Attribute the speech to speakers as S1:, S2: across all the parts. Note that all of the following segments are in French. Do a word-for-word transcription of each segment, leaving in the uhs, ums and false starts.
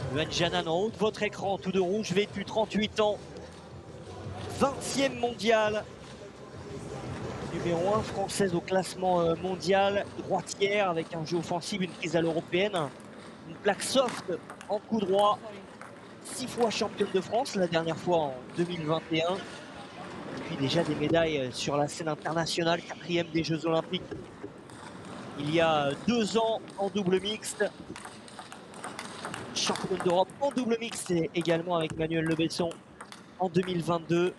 S1: Yuan Jianan en haut de votre écran, tout de rouge, vêtu, trente-huit ans. vingtième mondial. Numéro un française au classement mondial. Droitière avec un jeu offensif, une prise à l'européenne. Une plaque soft en coup droit. Six fois championne de France, la dernière fois en deux mille vingt et un. Et puis déjà des médailles sur la scène internationale, quatrième des Jeux Olympiques il y a deux ans en double mixte. Championne d'Europe en double mixte également avec Manuel Le Besson en deux mille vingt-deux.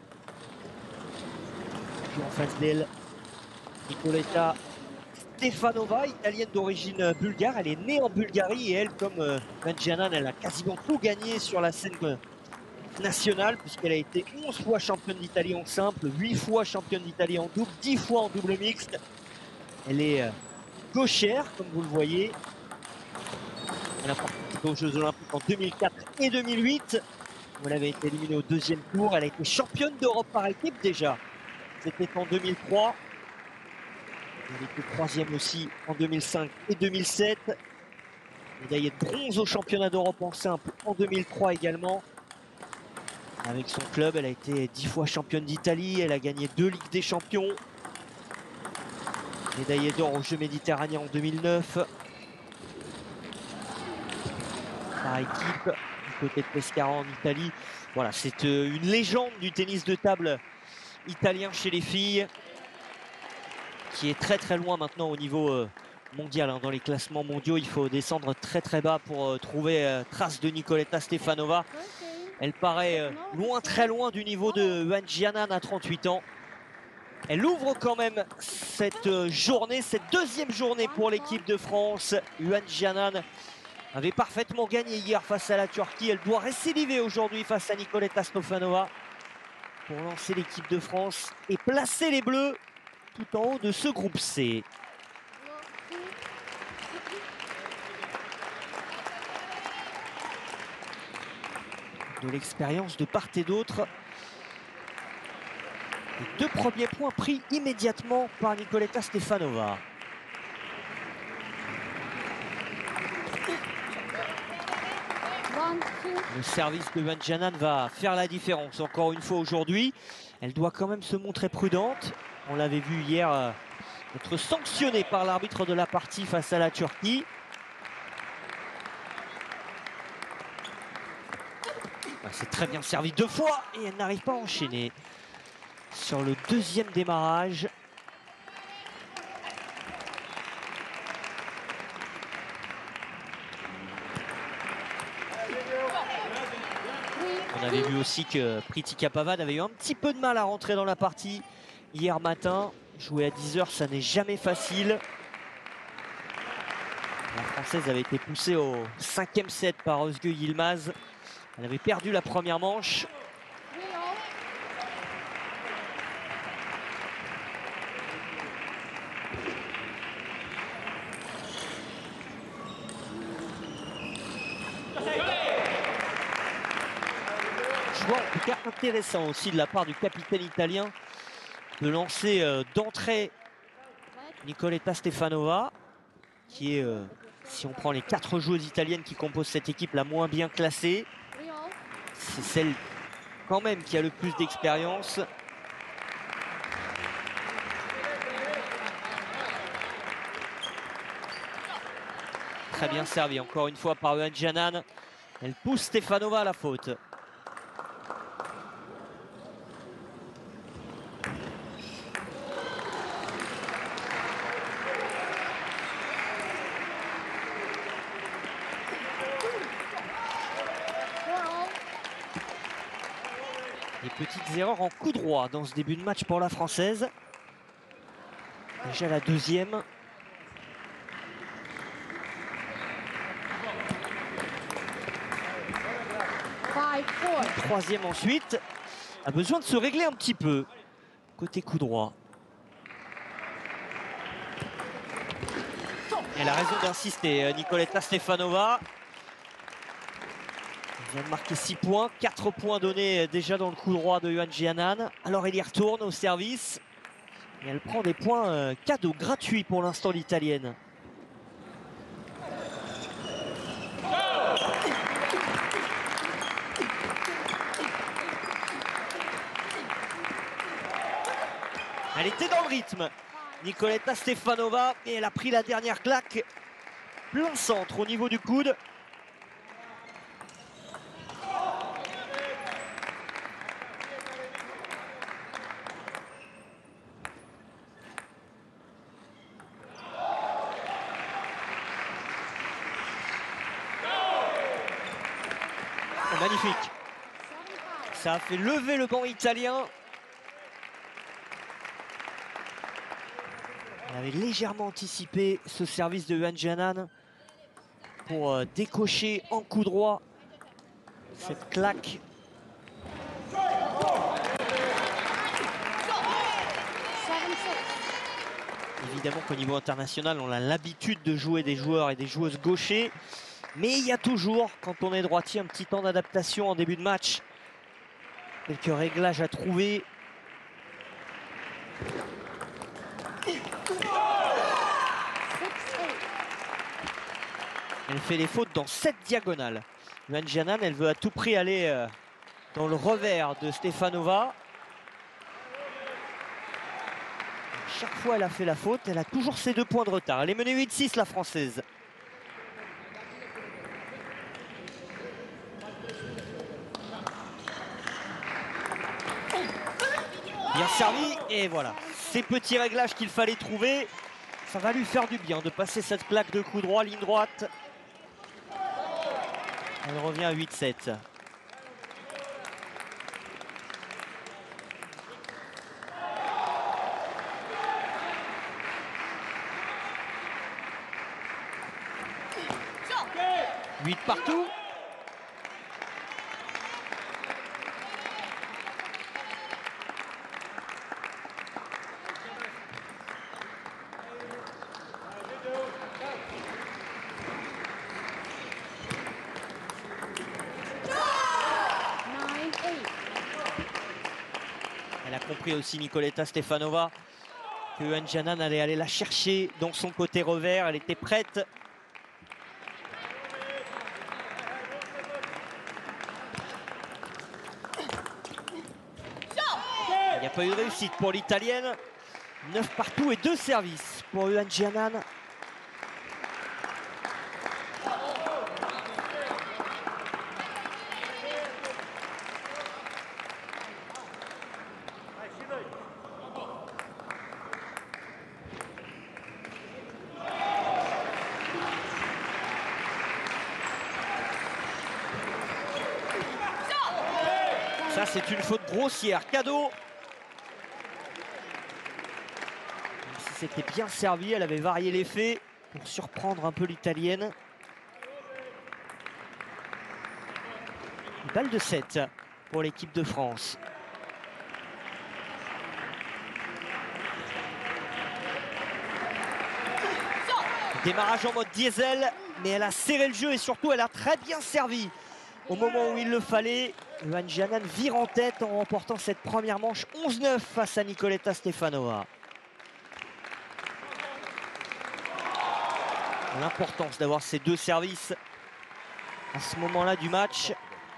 S1: Puis en face d'elle, Nicoletta Stefanova, italienne d'origine bulgare. Elle est née en Bulgarie et elle, comme Yuan Jianan, elle a quasiment tout gagné sur la scène nationale puisqu'elle a été onze fois championne d'Italie en simple, huit fois championne d'Italie en double, dix fois en double mixte. Elle est gauchère, comme vous le voyez. Elle a participé aux Jeux Olympiques en deux mille quatre et deux mille huit. Où elle avait été éliminée au deuxième tour. Elle a été championne d'Europe par équipe déjà. C'était en deux mille trois. Elle était troisième aussi en deux mille cinq et deux mille sept. Médaillée de bronze au championnat d'Europe en simple en deux mille trois également. Avec son club, elle a été dix fois championne d'Italie. Elle a gagné deux Ligues des Champions. Médaillée d'or aux Jeux méditerranéens en deux mille neuf. Par équipe, du côté de Pescara en Italie. Voilà, c'est une légende du tennis de table italien chez les filles, qui est très très loin maintenant au niveau mondial. Dans les classements mondiaux, il faut descendre très très bas pour trouver trace de Nicoletta Stefanova. Elle paraît loin, très loin du niveau de Yuan Jianan à trente-huit ans. Elle ouvre quand même cette journée, cette deuxième journée pour l'équipe de France. Yuan Jianan avait parfaitement gagné hier face à la Turquie. Elle doit récidiver aujourd'hui face à Nicoletta Stefanova pour lancer l'équipe de France et placer les Bleus tout en haut de ce groupe C. De l'expérience de part et d'autre. Les deux premiers points pris immédiatement par Nicoletta Stefanova. Le service de Yuan Jianan va faire la différence encore une fois aujourd'hui. Elle doit quand même se montrer prudente. On l'avait vu hier euh, être sanctionnée par l'arbitre de la partie face à la Turquie. C'est très bien servi deux fois et elle n'arrive pas à enchaîner. Sur le deuxième démarrage. On avait vu aussi que Pritika Pavad avait eu un petit peu de mal à rentrer dans la partie hier matin. Jouer à dix heures, ça n'est jamais facile. La Française avait été poussée au cinquième set par Özge Yilmaz. Elle avait perdu la première manche. Choix en tout cas intéressant aussi de la part du capitaine italien de lancer euh, d'entrée Nicoletta Stefanova, qui est, euh, si on prend les quatre joueuses italiennes qui composent cette équipe, la moins bien classée. C'est celle quand même qui a le plus d'expérience. Très bien servi encore une fois par Yuan Jianan. Elle pousse Stefanova à la faute. Des petites erreurs en coup droit dans ce début de match pour la Française. Déjà la deuxième. Troisième ensuite. A besoin de se régler un petit peu. Côté coup droit. Elle a raison d'insister, Nicoletta Stefanova. Elle vient de marquer six points, quatre points donnés déjà dans le coup droit de Yuan Jianan. Alors elle y retourne au service. Et elle prend des points euh, cadeaux gratuits pour l'instant, l'Italienne. était dans le rythme. Nicoletta Stefanova, et elle a pris la dernière claque. Plein centre au niveau du coude. Oh, magnifique. Ça a fait lever le banc italien. Elle avait légèrement anticipé ce service de Yuan Jianan pour euh, décocher en coup droit cette claque. Évidemment qu'au niveau international, on a l'habitude de jouer des joueurs et des joueuses gauchers. Mais il y a toujours, quand on est droitier, un petit temps d'adaptation en début de match. Quelques réglages à trouver. Elle fait les fautes dans cette diagonale. Yuan Jianan, elle veut à tout prix aller euh, dans le revers de Stefanova. Chaque fois elle a fait la faute, elle a toujours ses deux points de retard. Elle est menée huit six, la Française. Bien servi, et voilà. Ces petits réglages qu'il fallait trouver, ça va lui faire du bien de passer cette claque de coup droit, ligne droite. Elle revient à huit sept. huit partout. Elle a compris aussi, Nicoletta Stefanova, que Yuan Jianan allait aller la chercher dans son côté revers. Elle était prête. Il n'y a pas eu de réussite pour l'Italienne. neuf partout et deux services pour Yuan Jianan. Ça, c'est une faute grossière. Cadeau. Même si c'était bien servi, elle avait varié l'effet pour surprendre un peu l'Italienne. Balle de sept pour l'équipe de France. Démarrage en mode diesel, mais elle a serré le jeu et surtout elle a très bien servi au moment où il le fallait. Yuan Jianan vire en tête en remportant cette première manche onze neuf face à Nicoletta Stefanova. L'importance d'avoir ces deux services à ce moment-là du match.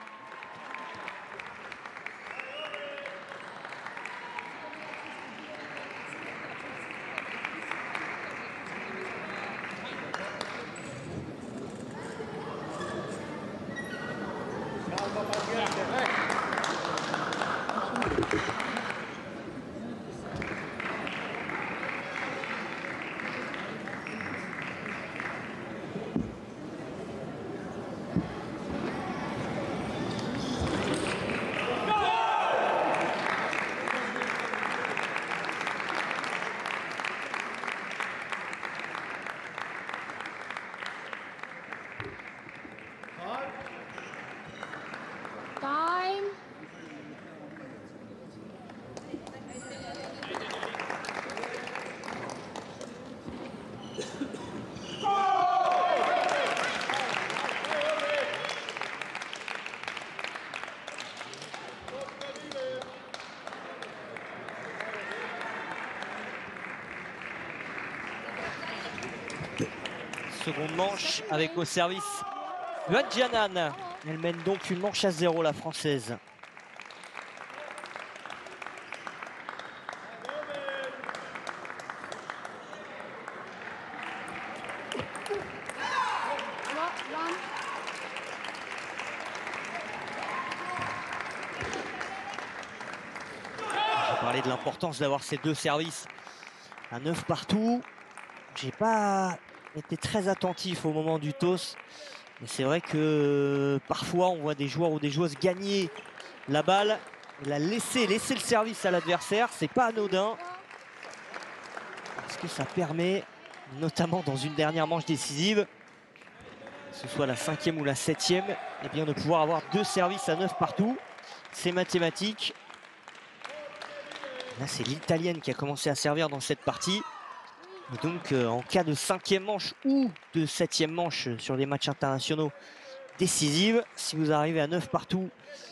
S2: Time.
S1: Seconde manche avec au service Yuan Jianan. Elle mène donc une manche à zéro, la Française. parlait de l'importance d'avoir ces deux services à neuf partout. J'ai pas été très attentif au moment du toss. Mais c'est vrai que parfois on voit des joueurs ou des joueuses gagner la balle et la laisser, laisser le service à l'adversaire. C'est pas anodin. Parce que ça permet, notamment dans une dernière manche décisive, que ce soit la cinquième ou la septième, eh bien de pouvoir avoir deux services à neuf partout. C'est mathématique. Là, c'est l'Italienne qui a commencé à servir dans cette partie. Et donc, euh, en cas de cinquième manche ou de septième manche sur les matchs internationaux décisives, si vous arrivez à neuf partout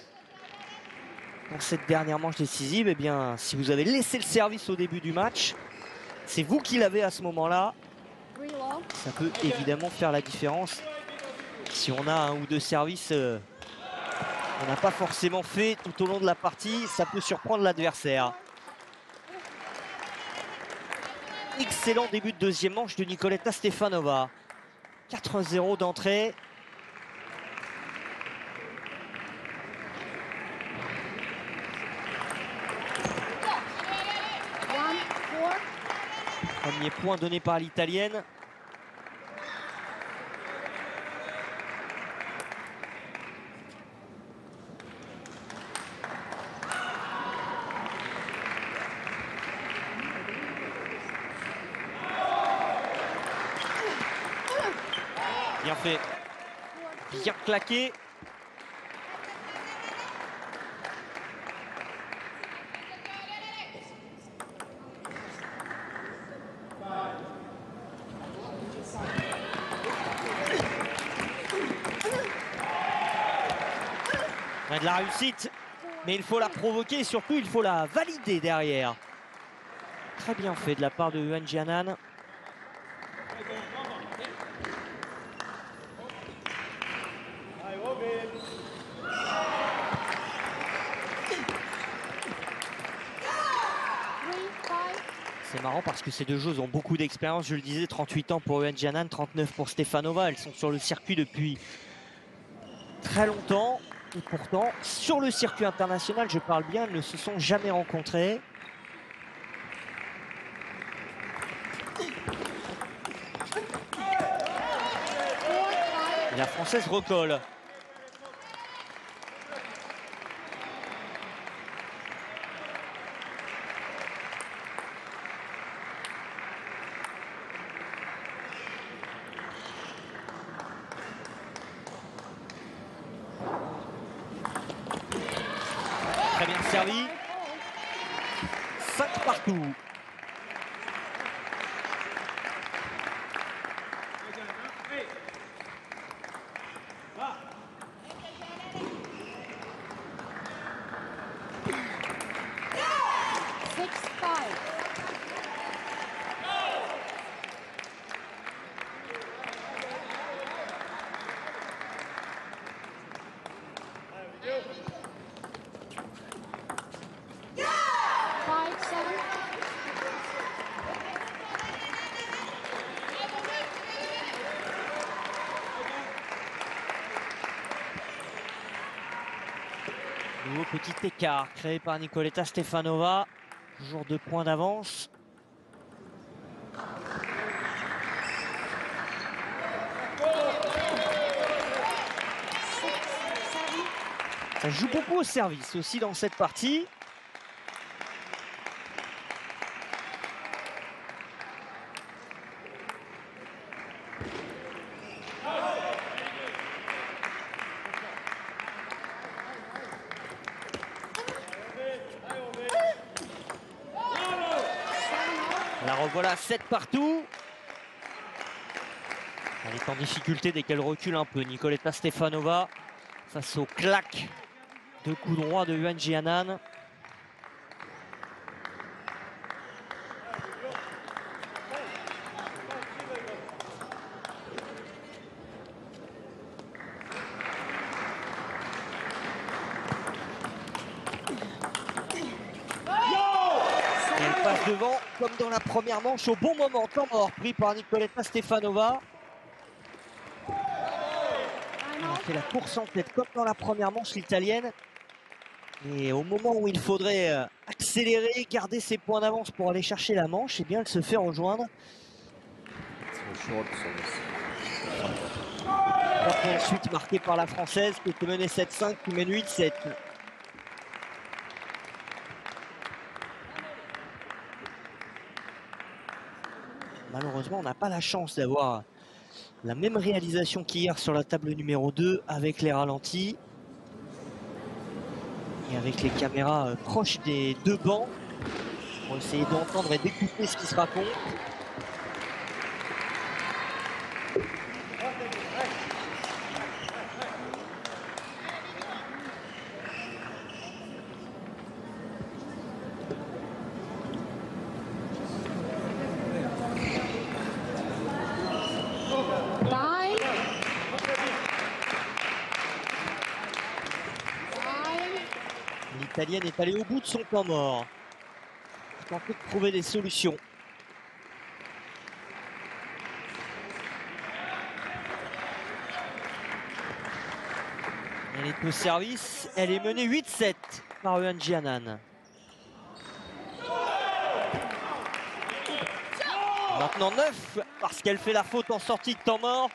S1: dans cette dernière manche décisive, eh bien, si vous avez laissé le service au début du match, c'est vous qui l'avez à ce moment-là. Ça peut évidemment faire la différence. Si on a un ou deux services euh, qu'on n'a pas forcément fait tout au long de la partie, ça peut surprendre l'adversaire. Excellent début de deuxième manche de Nicoletta Stefanova. quatre zéro d'entrée. Premier point donné par l'Italienne. Bien fait. Bien claqué. De la réussite, mais il faut la provoquer et surtout il faut la valider derrière. Très bien fait de la part de Yuan Jianan. C'est marrant parce que ces deux joueuses ont beaucoup d'expérience, je le disais, trente-huit ans pour Yuan Jianan, trente-neuf pour Stefanova. Elles sont sur le circuit depuis très longtemps. Et pourtant, sur le circuit international, je parle bien, elles ne se sont jamais rencontrées. Et la Française recolle. Très bien servi. cinq partout. Nouveau petit écart créé par Nicoletta Stefanova. Toujours deux points d'avance. Ça joue beaucoup au service aussi dans cette partie. La revoilà sept partout. Elle est en difficulté dès qu'elle recule un peu. Nicoletta Stefanova face au claque de coup droit de Yuan Jianan. Elle passe devant comme dans la première manche au bon moment. Temps mort pris par Nicoletta Stefanova. Elle a fait la course en tête comme dans la première manche, l'Italienne. Et au moment où il faudrait euh, accélérer, garder ses points d'avance pour aller chercher la manche, et bien elle se fait rejoindre. Trois points de suite marqués par la Française qui était menée sept cinq, qui mène huit sept. Malheureusement, on n'a pas la chance d'avoir la même réalisation qu'hier sur la table numéro deux avec les ralentis. Et avec les caméras euh, proches des deux bancs pour essayer d'entendre et d'écouter ce qui se raconte. L'Italienne est allée au bout de son temps mort. Tenter de trouver des solutions. Elle est au service. Elle est menée huit sept par Yuan Jianan. Maintenant neuf parce qu'elle fait la faute en sortie de temps mort.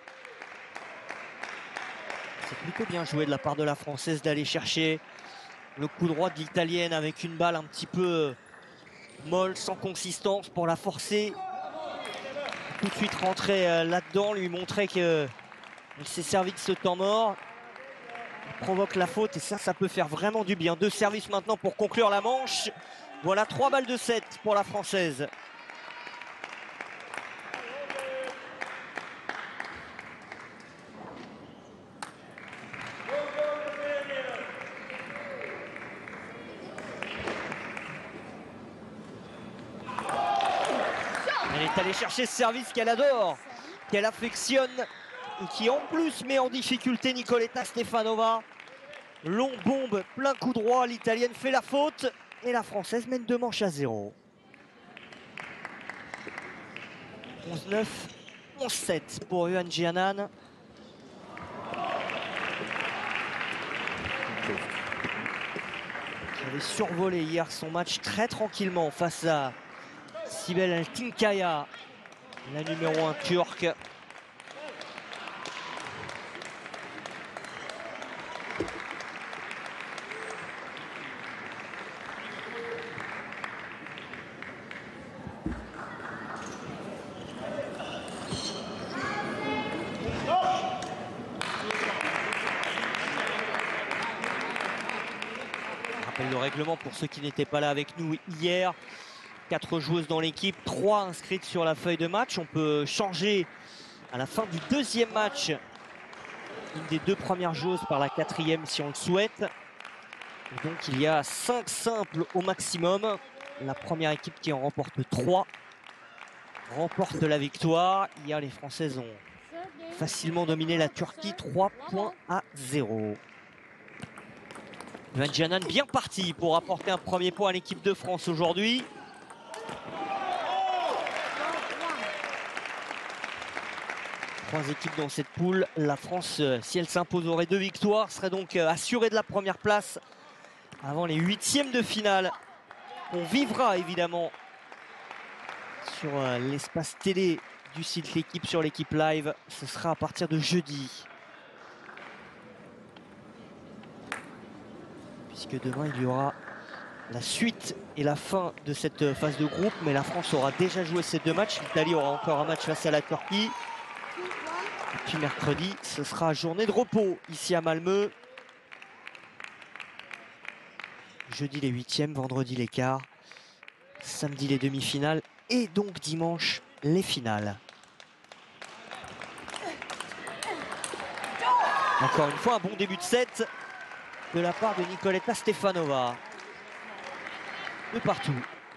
S1: C'est plutôt bien joué de la part de la Française d'aller chercher le coup droit de l'Italienne avec une balle un petit peu molle, sans consistance, pour la forcer tout de suite rentrer là-dedans, lui montrer qu'elle s'est servi de ce temps mort. Elle provoque la faute et ça, ça peut faire vraiment du bien. Deux services maintenant pour conclure la manche. Voilà, trois balles de sept pour la Française. Elle est allée chercher ce service qu'elle adore, qu'elle affectionne et qui en plus met en difficulté Nicoletta Stefanova. Long bombe, plein coup droit, l'Italienne fait la faute et la Française mène deux manches à zéro. onze neuf, onze sept pour Yuan Jianan. Qui avait survolé hier son match très tranquillement face à Sibel Altinkaya, la numéro un turque. Le règlement pour ceux qui n'étaient pas là avec nous hier. Quatre joueuses dans l'équipe, trois inscrites sur la feuille de match. On peut changer à la fin du deuxième match une des deux premières joueuses par la quatrième si on le souhaite. Et donc il y a cinq simples au maximum. La première équipe qui en remporte trois remporte la victoire. Hier les Françaises ont facilement dominé la Turquie, trois points à zéro. Yuan Jianan bien parti pour apporter un premier point à l'équipe de France aujourd'hui. Trois équipes dans cette poule. La France, si elle s'impose, aurait deux victoires, serait donc assurée de la première place avant les huitièmes de finale. On vivra évidemment sur l'espace télé du site L'équipe sur l'équipe live. Ce sera à partir de jeudi. Puisque demain, il y aura la suite et la fin de cette phase de groupe. Mais la France aura déjà joué ces deux matchs. L'Italie aura encore un match face à la Turquie. Et puis mercredi, ce sera journée de repos ici à Malmö. Jeudi les huitièmes, vendredi les quarts, samedi les demi-finales et donc dimanche les finales. Encore une fois, un bon début de set de la part de Nicoletta Stefanova. De partout.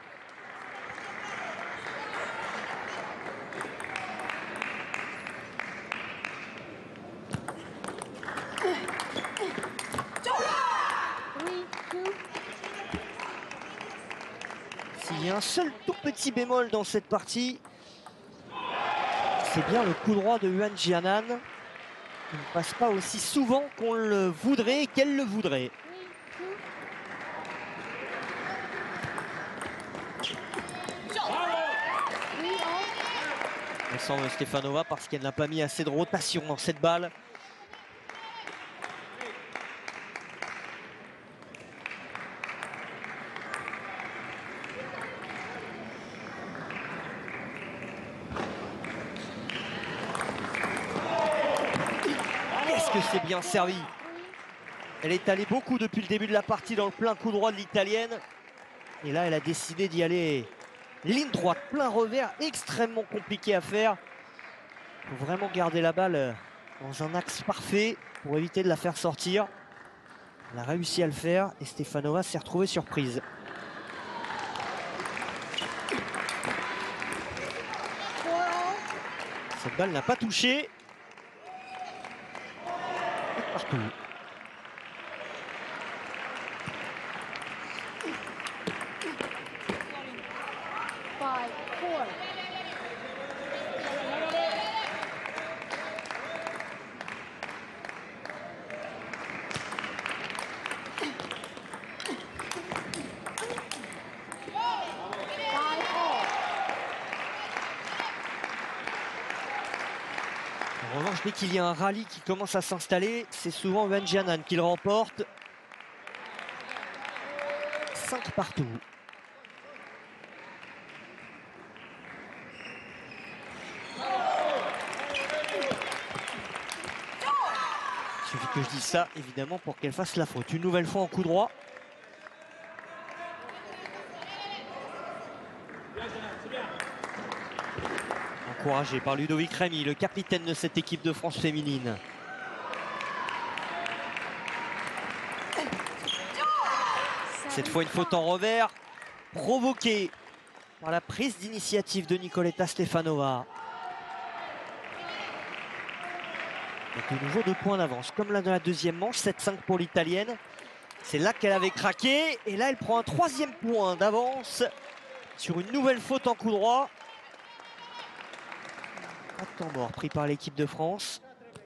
S1: S'il y a un seul tout petit bémol dans cette partie, c'est bien le coup droit de Yuan Jianan. Il ne passe pas aussi souvent qu'on le voudrait et qu'elle le voudrait. semble Stefanova parce qu'elle n'a pas mis assez de rotation dans cette balle. Qu'est-ce que c'est bien servi! Elle est allée beaucoup depuis le début de la partie dans le plein coup droit de l'Italienne. Et là, elle a décidé d'y aller ligne droite, plein revers, extrêmement compliqué à faire. Il faut vraiment garder la balle dans un axe parfait pour éviter de la faire sortir. Elle a réussi à le faire et Stefanova s'est retrouvée surprise. Cette balle n'a pas touché. Et partout.
S2: Five, four.
S1: En revanche, dès qu'il y a un rallye qui commence à s'installer, c'est souvent Wendjianan qui le remporte. cinq partout. Il suffit que je dise ça, évidemment, pour qu'elle fasse la faute. Une nouvelle fois en coup droit. Encouragé par Ludovic Rémy, le capitaine de cette équipe de France féminine. Cette fois, une faute en revers, provoquée par la prise d'initiative de Nicoletta Stefanova. Donc de nouveau deux points d'avance, comme là dans la deuxième manche, sept cinq pour l'Italienne. C'est là qu'elle avait craqué, et là elle prend un troisième point d'avance sur une nouvelle faute en coup droit. Pas de temps mort pris par l'équipe de France.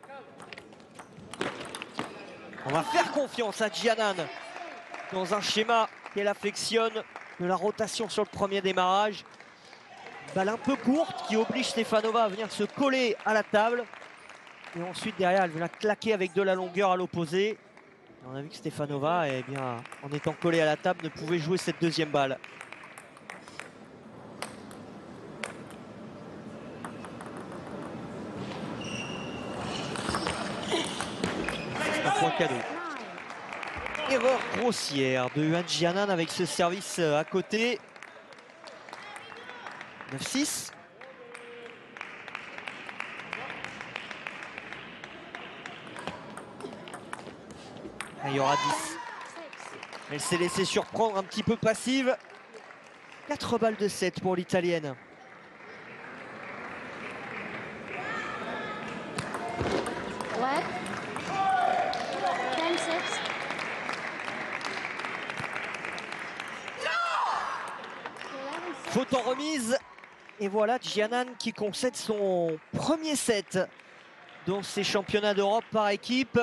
S1: On va faire confiance à Wendjianan dans un schéma qu'elle affectionne, de la rotation sur le premier démarrage. Balle un peu courte qui oblige Stefanova à venir se coller à la table. Et ensuite derrière elle vient claquer avec de la longueur à l'opposé. On a vu que Stefanova, eh bien, en étant collée à la table, ne pouvait jouer cette deuxième balle. C'est un point cadeau. Erreur grossière de Wendjianan avec ce service à côté. neuf six. Il y aura dix. Elle s'est laissée surprendre, un petit peu passive. quatre balles de sept pour l'Italienne. Faute en remise. Et voilà Wendjianan qui concède son premier set dans ces championnats d'Europe par équipe.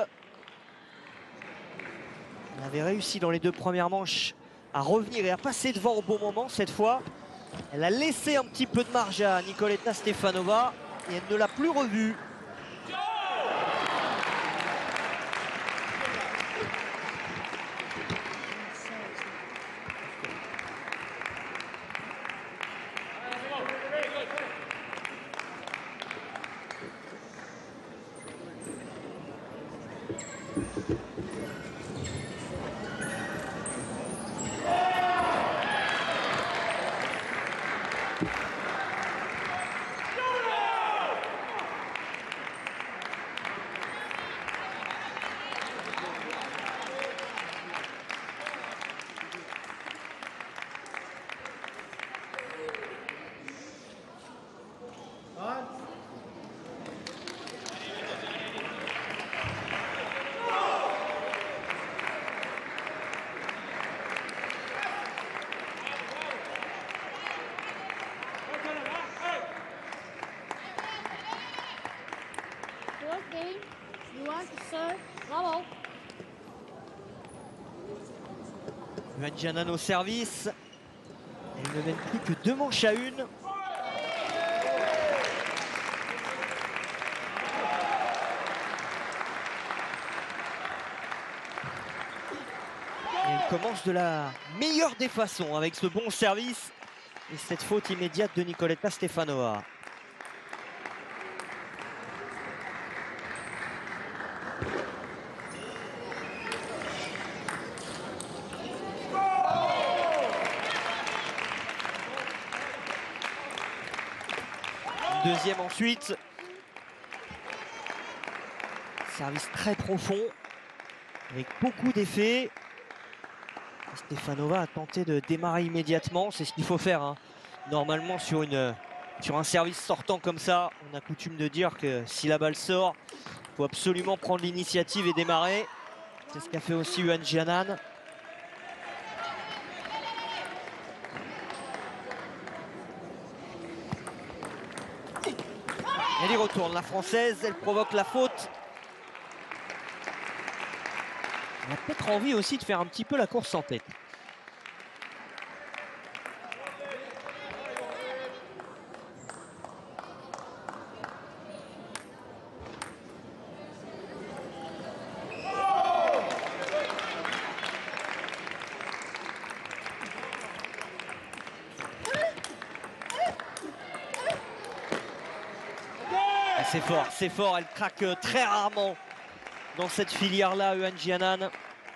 S1: Elle avait réussi dans les deux premières manches à revenir et à passer devant au bon moment. Cette fois, elle a laissé un petit peu de marge à Nicoletta Stefanova et elle ne l'a plus revue. Wendjianan au service. Elle ne mène plus que deux manches à une. commence de la meilleure des façons avec ce bon service et cette faute immédiate de Nicoletta Stefanova. Deuxième ensuite. Service très profond, avec beaucoup d'effets. Stefanova a tenté de démarrer immédiatement, c'est ce qu'il faut faire. Hein. Normalement, sur, une, sur un service sortant comme ça, on a coutume de dire que si la balle sort, il faut absolument prendre l'initiative et démarrer. C'est ce qu'a fait aussi Yuan Jianan. Elle y retourne, la française, elle provoque la faute. Elle a peut-être envie aussi de faire un petit peu la course en tête. C'est fort, c'est fort, elle craque très rarement dans cette filière-là, Yuan Jianan. Même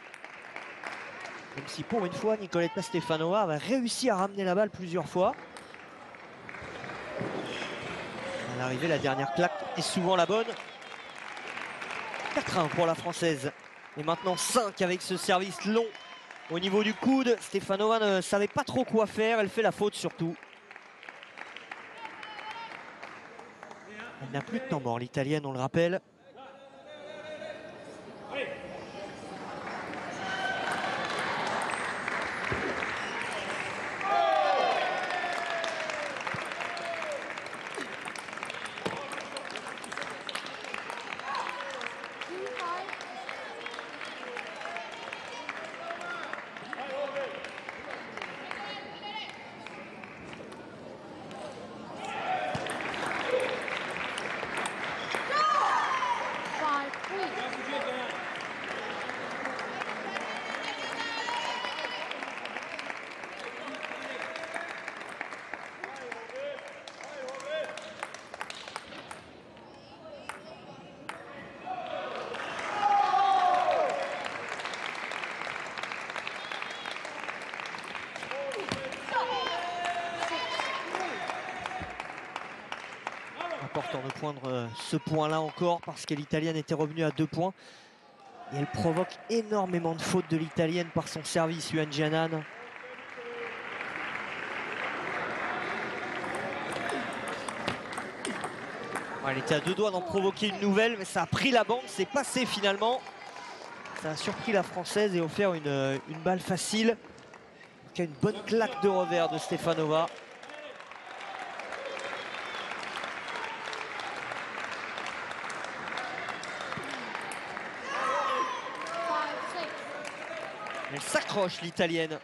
S1: si pour une fois, Nicoletta Stefanova avait réussi à ramener la balle plusieurs fois. À l'arrivée, la dernière claque est souvent la bonne. quatre un pour la française. Et maintenant cinq avec ce service long au niveau du coude. Stefanova ne savait pas trop quoi faire, elle fait la faute surtout. Elle n'a plus de temps mort, l'italienne, on le rappelle. Important de poindre ce point-là encore parce que l'italienne était revenue à deux points. Et elle provoque énormément de fautes de l'italienne par son service, Yuan Jianan. Elle était à deux doigts d'en provoquer une nouvelle, mais ça a pris la bande, c'est passé finalement. Ça a surpris la française et offert une, une balle facile. Donc, une bonne claque de revers de Stefanova. Elle s'accroche, l'italienne.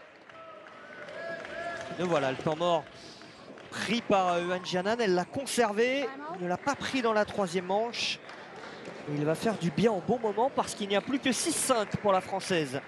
S1: Et voilà, le temps mort pris par Yuan Jianan. Elle l'a conservé. Il ne l'a pas pris dans la troisième manche. Et il va faire du bien au bon moment parce qu'il n'y a plus que six cinq pour la française.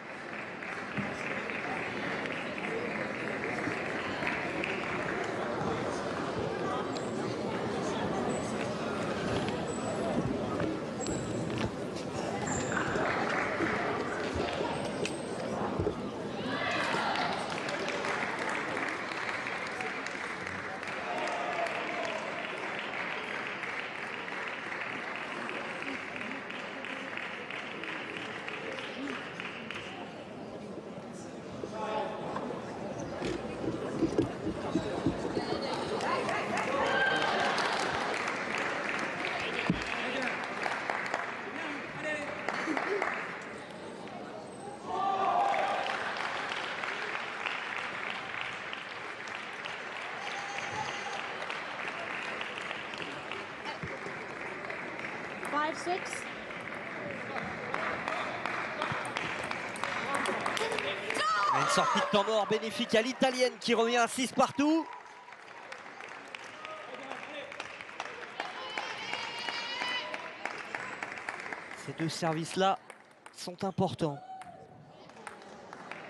S2: five six.
S1: Une sortie de temps mort bénéfique à l'italienne qui revient à six partout. Ces deux services-là sont importants.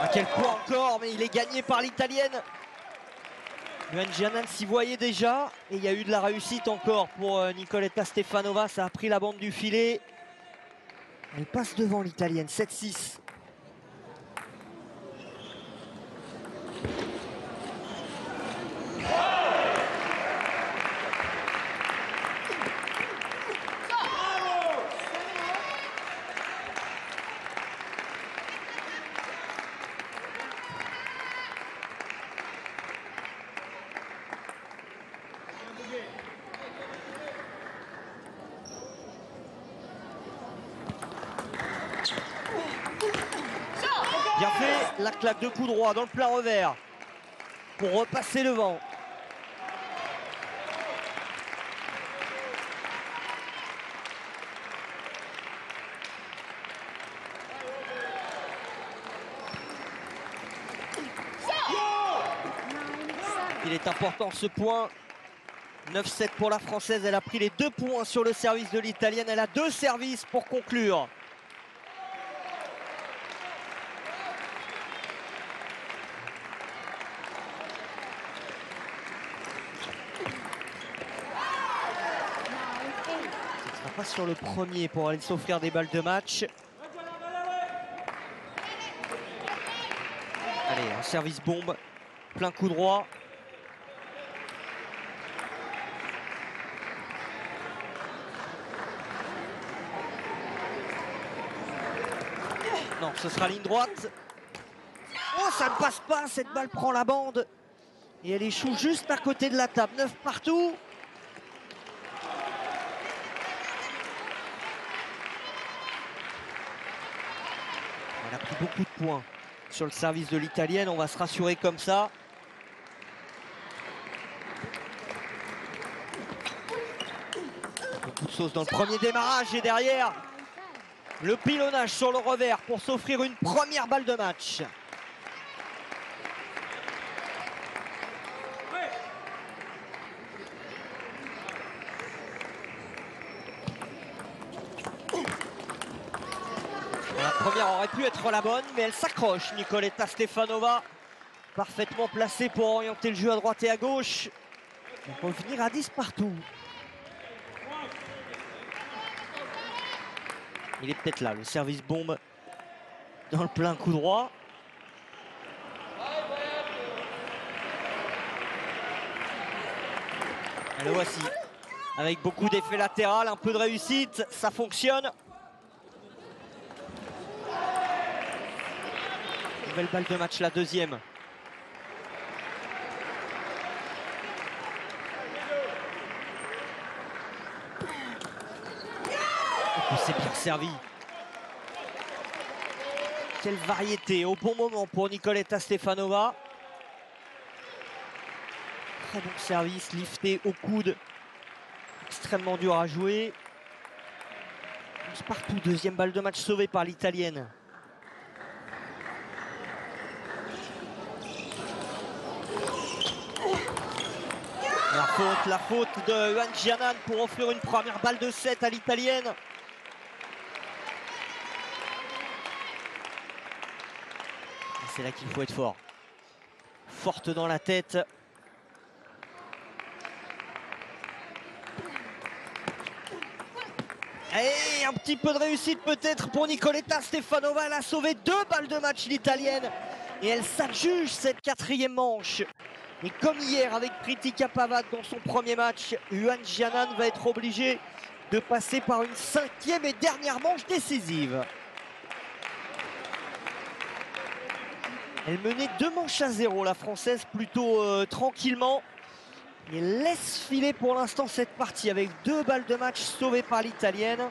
S1: quel point encore, mais il est gagné par l'Italienne. Yuan Jianan s'y voyait déjà et il y a eu de la réussite encore pour Nicoletta Stefanova. Ça a pris la bande du filet. Elle passe devant l'Italienne, sept six. Bien fait, la claque de coup droit dans le plat revers pour repasser le vent. Il est important ce point. neuf sept pour la Française. Elle a pris les deux points sur le service de l'Italienne. Elle a deux services pour conclure. Ce ne sera pas sur le premier pour aller s'offrir des balles de match. Allez, un service bombe. Plein coup droit. Non, ce sera ligne droite. Oh, ça ne passe pas, cette balle prend la bande. Et elle échoue juste à côté de la table. neuf partout. Elle a pris beaucoup de points sur le service de l'Italienne. On va se rassurer comme ça. Beaucoup de sauce dans le premier démarrage et derrière le pilonnage sur le revers pour s'offrir une première balle de match. La première aurait pu être la bonne, mais elle s'accroche. Nicoletta Stefanova, parfaitement placée pour orienter le jeu à droite et à gauche. On peut finir à dix partout. Il est peut-être là, le service bombe dans le plein coup droit. Et le voici, avec beaucoup d'effets latéral, un peu de réussite, ça fonctionne. Nouvelle balle de match, la deuxième. Oh, c'est bien servi. Quelle variété au bon moment pour Nicoletta Stefanova. Très bon service, lifté au coude. Extrêmement dur à jouer. Partout, deuxième balle de match sauvée par l'Italienne. La faute, la faute de Yuan Jianan pour offrir une première balle de sept à l'Italienne. C'est là qu'il faut être fort. Forte dans la tête. Et un petit peu de réussite peut-être pour Nicoletta Stefanova. Elle a sauvé deux balles de match l'Italienne. Et elle s'adjuge cette quatrième manche. Et comme hier avec Priti Capavat dans son premier match, Yuan Jianan va être obligé de passer par une cinquième et dernière manche décisive. Elle menait deux manches à zéro, la Française, plutôt euh, tranquillement. Et elle laisse filer pour l'instant cette partie avec deux balles de match sauvées par l'Italienne.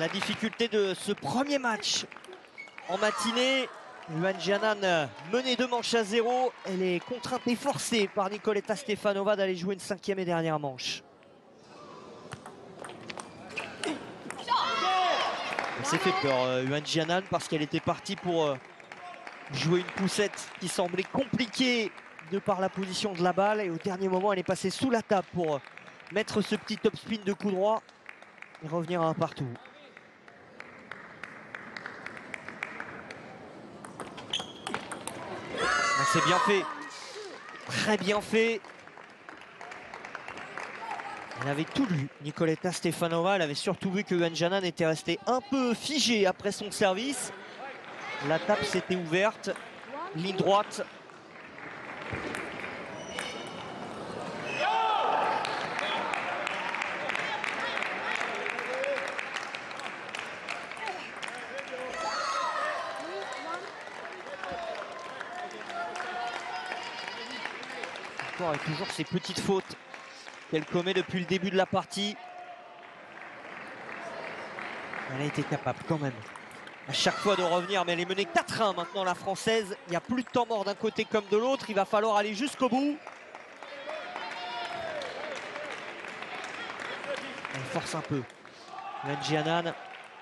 S1: la difficulté de ce premier match en matinée. Yuan Jianan menée deux manches à zéro. Elle est contrainte et forcée par Nicoletta Stefanova d'aller jouer une cinquième et dernière manche. Elle s'est fait peur, euh, Yuan Jianan, parce qu'elle était partie pour euh, jouer une poussette qui semblait compliquée de par la position de la balle. Et au dernier moment, elle est passée sous la table pour euh, mettre ce petit top spin de coup droit et revenir à un partout. C'est bien fait, très bien fait. Elle avait tout lu, Nicoletta Stefanova. Elle avait surtout vu que Yuan Jianan était resté un peu figé après son service. La table s'était ouverte, ligne droite. Et toujours ces petites fautes qu'elle commet depuis le début de la partie. Elle a été capable quand même à chaque fois de revenir, mais elle est menée quatre un maintenant, la française. Il n'y a plus de temps mort d'un côté comme de l'autre. Il va falloir aller jusqu'au bout. Elle force un peu. Yuan Jianan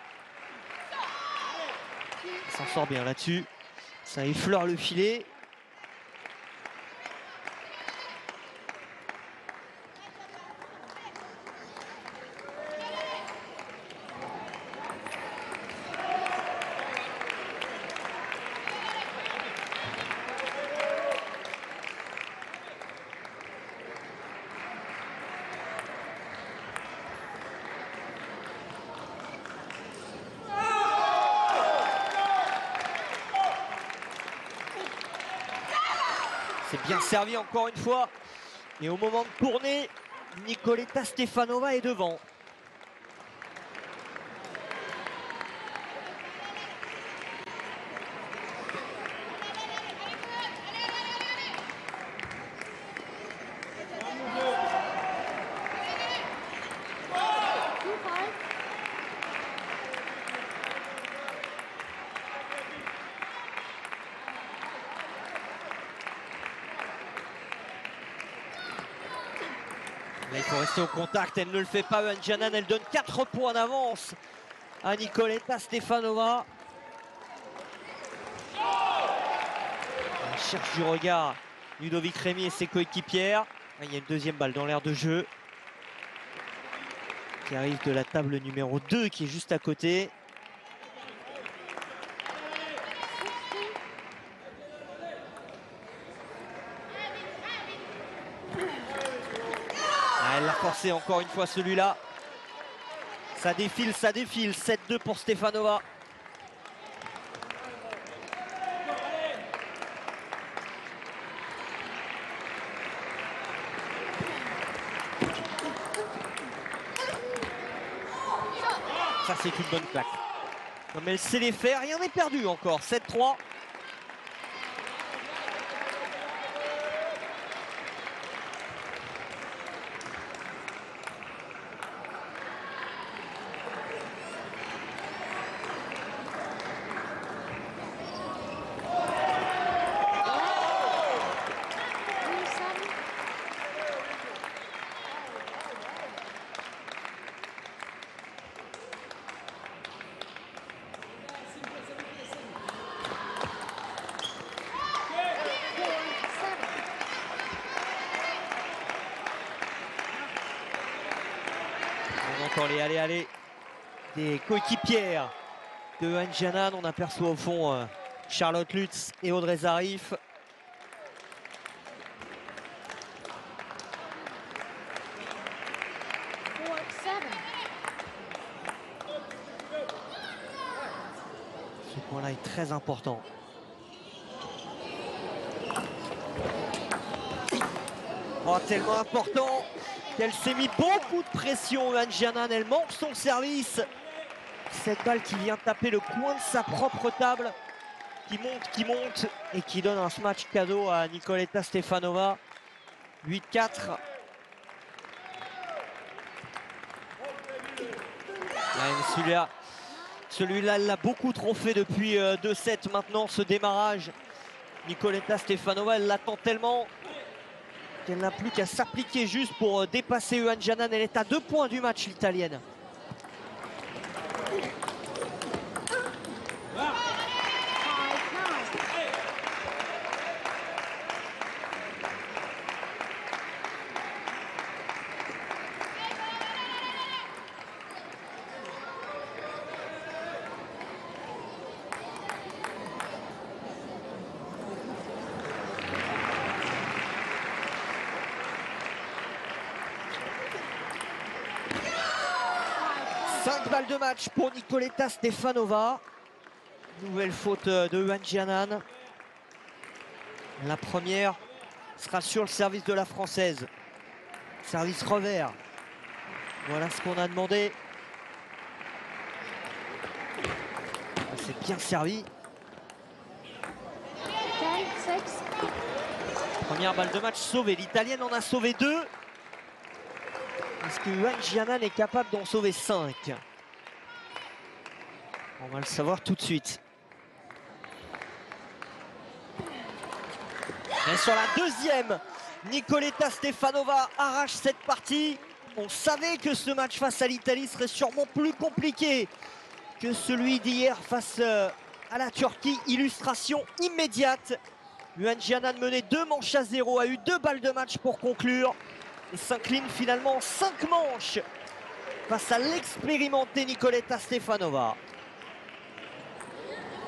S1: s'en sort bien là-dessus. Ça effleure le filet. C'est bien servi encore une fois. Et au moment de tourner, Nicoletta Stefanova est devant. Là, il faut rester au contact, elle ne le fait pas, Yuan Jianan. Elle donne quatre points d'avance à Nicoletta Stefanova. Elle cherche du regard Ludovic Rémy et ses coéquipières. Il y a une deuxième balle dans l'air de jeu qui arrive de la table numéro deux qui est juste à côté. Elle l'a forcé encore une fois celui-là. Ça défile, ça défile. sept deux pour Stefanova. Ça, c'est une bonne claque. Comme elle sait les faire, rien n'est perdu encore. sept trois. On entend les allez allez des coéquipières de Yuan Jianan. On aperçoit au fond euh, Charlotte Lutz et Audrey Zarif. Ce point-là est très important. Oh, tellement important qu'elle s'est mis beaucoup de pression, Yuan Jianan. Elle manque son service. Cette balle qui vient taper le coin de sa propre table, qui monte, qui monte et qui donne un smash cadeau à Nicoletta Stefanova. huit quatre. Celui-là, Celui-là, elle l'a beaucoup trop fait depuis euh, deux sets maintenant, ce démarrage. Nicoletta Stefanova, elle l'attend tellement qu'elle n'a plus qu'à s'appliquer juste pour euh, dépasser Yuan Jianan. Elle est à deux points du match, l'italienne. cinq balles de match pour Nicoletta Stefanova. Nouvelle faute de Yuan Jianan. La première sera sur le service de la Française. Service revers. Voilà ce qu'on a demandé. C'est bien servi. Première balle de match sauvée. L'italienne en a sauvé deux. Est-ce que Yuan Jianan est capable d'en sauver cinq? On va le savoir tout de suite. Et sur la deuxième, Nicoletta Stefanova arrache cette partie. On savait que ce match face à l'Italie serait sûrement plus compliqué que celui d'hier face à la Turquie. Illustration immédiate. Yuan Jianan menait deux manches à zéro, a eu deux balles de match pour conclure. Et s'incline finalement en cinq manches face à l'expérimentée Nicoletta Stefanova.